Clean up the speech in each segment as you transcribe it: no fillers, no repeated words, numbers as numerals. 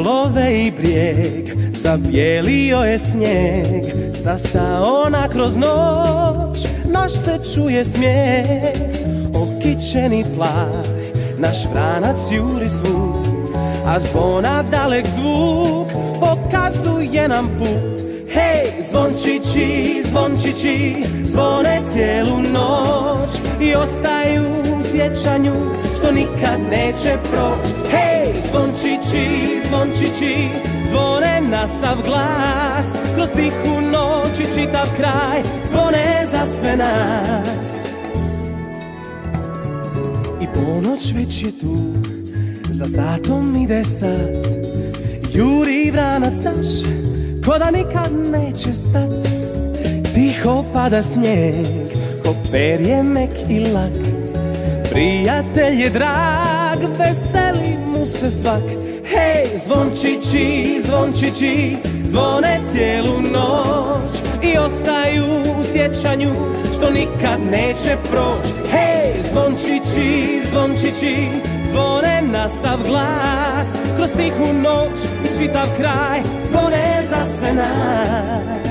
stolove i brijeg, zabijelio je snijeg, sasao ona kroz noć, naš se čuje smijeh, okićeni plah, naš vranac juri svud, a zvona dalek zvuk pokazuje nam put. Hej, zvončići, zvončići, zvone cijelu noć i ostaju u sjećanju što nikad neće proć. Hej, zvončići, zvončići, zvone na sav glas, kroz tihu noć i čitav kraj, zvone za sve nas. I ponoć već je tu, za satom ide sad, juri vranac naš, ko da nikad neće stat. Tiho pada snijeg, ko perje mek i lak, prijatelj je drag, veseli mu se svak. Hej, zvončići, zvončići, zvone cijelu noć i ostaju u sjećanju što nikad neće proć. Hej, zvončići, zvončići, zvone na sav glas, kroz tihu noć i čitav kraj, zvone za sve nas.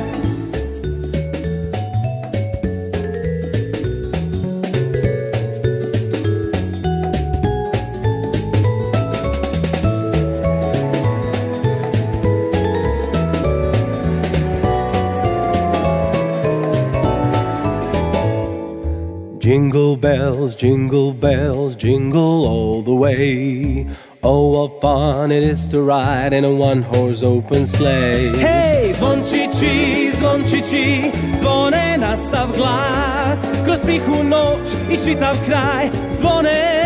Jingle bells, jingle all the way. Oh, what fun it is to ride in a one-horse open sleigh. Hej, zvončići, zvončići, zvone na sav glas, kroz tihu noć i čitav kraj, zvone